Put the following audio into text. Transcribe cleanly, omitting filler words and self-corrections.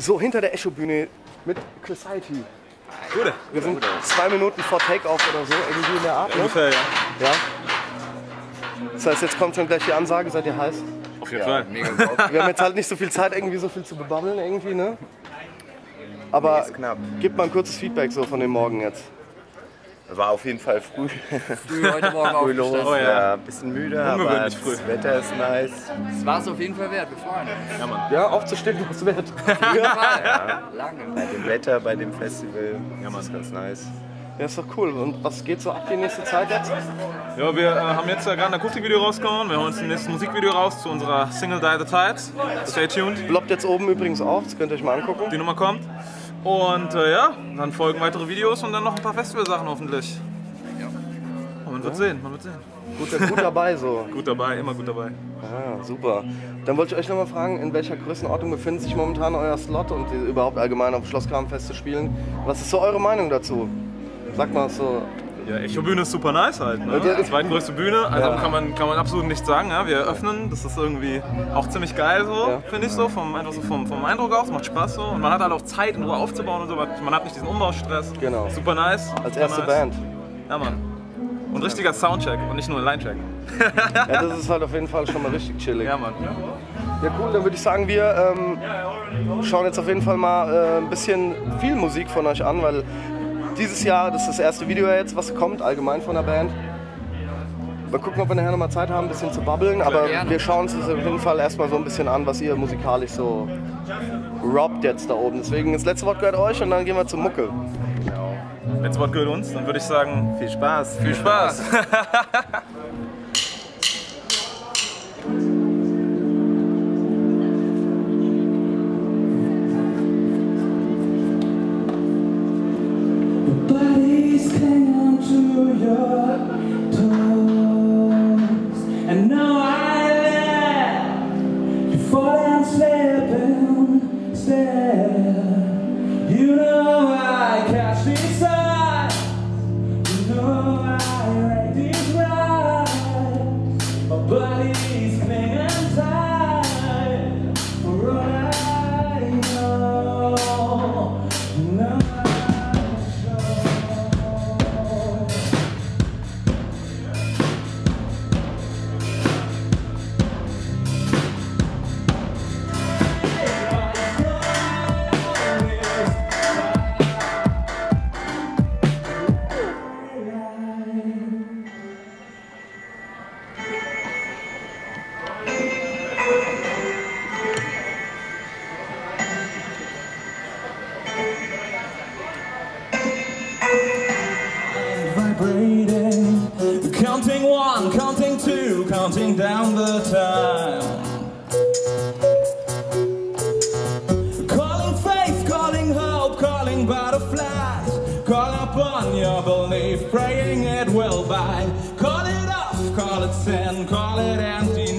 So, hinter der Echo-Bühne mit Society. Gute. Wir sind 2 Minuten vor Take-Off oder so, irgendwie in der Art. Ne? Ungefähr, ja. Ja. Das heißt, jetzt kommt schon gleich die Ansage, seid ihr heiß? Auf jeden Fall. Mega drauf. Wir haben jetzt halt nicht so viel Zeit, irgendwie so viel zu bebabbeln irgendwie, ne? Aber Ist knapp. gib mal ein kurzes Feedback so von dem Morgen jetzt. War auf jeden Fall früh. Früh heute Morgen Früh los, aufgestanden. Oh ja. ja, ein bisschen müde, aber Ungewöhnlich das früh. Wetter ist nice. Das war es auf jeden Fall wert, wir freuen uns. Ja, Mann. Ja, aufzustehen, was wert. Auf jeden Fall. Lange. Bei dem Wetter, bei dem Festival, Ja, Mann. ist ganz nice. Ja, ist doch cool. Und was geht so ab die nächste Zeit jetzt? Ja, wir haben jetzt gerade ein Akustikvideo rausgehauen. Wir holen uns ein nächstes Musikvideo raus zu unserer Single Die the Tides. Stay tuned. Ploppt jetzt oben übrigens auf, das könnt ihr euch mal angucken. Die Nummer kommt. Und ja, dann folgen weitere Videos und dann noch ein paar Festivalsachen hoffentlich. Und man wird sehen, man wird sehen. Gut dabei so. Gut dabei, immer gut dabei. Ah, super. Dann wollte ich euch noch mal fragen, in welcher Größenordnung befindet sich momentan euer Slot und überhaupt allgemein auf Schlosskramfest zu spielen? Was ist so eure Meinung dazu? Sagt mal so. Ja, Echo-Bühne ist super nice halt. Ne? Ja. Zweitgrößte Bühne, also Ja. kann man absolut nichts sagen. Ja? Wir eröffnen, das ist irgendwie auch ziemlich geil so, Ja. finde ich so, einfach so vom Eindruck aus, macht Spaß so. Und man hat halt auch Zeit, in Ruhe aufzubauen und so, man hat nicht diesen Umbaustress. Genau. Super nice. Als super erste nice. Band. Ja, Mann. Und richtiger Soundcheck und nicht nur ein Line-Check. Ja, das ist halt auf jeden Fall schon mal richtig chillig. Ja, Mann. Ja, cool, dann würde ich sagen, wir schauen jetzt auf jeden Fall mal ein bisschen viel Musik von euch an, weil dieses Jahr, das ist das erste Video jetzt, was kommt, allgemein von der Band. Mal gucken, ob wir nachher noch mal Zeit haben, ein bisschen zu babbeln, aber gerne. wir schauen uns das auf jeden Fall erstmal so ein bisschen an, was ihr musikalisch so robbt jetzt da oben. Deswegen, das letzte Wort gehört euch und dann gehen wir zur Mucke. Letztes Wort gehört uns, dann würde ich sagen, Viel Spaß. viel Spaß. Body's clinging to your toes, and now I let you fall and slip and stare. You know I catch these eyes, you know I rate these rides. My body's clinging tight for all I know. Now vibrating, counting 1, counting 2, counting down the time. Calling faith, calling hope, calling butterflies. Call upon your belief, praying it will bite. Call it off, call it sin, call it empty